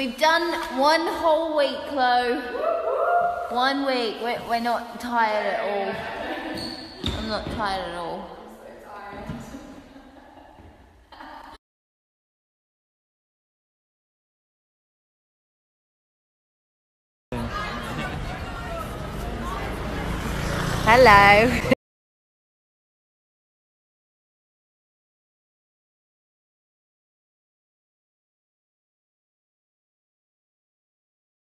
We've done one whole week, Chloe. 1 week. We're not tired at all. I'm not tired at all. Hello.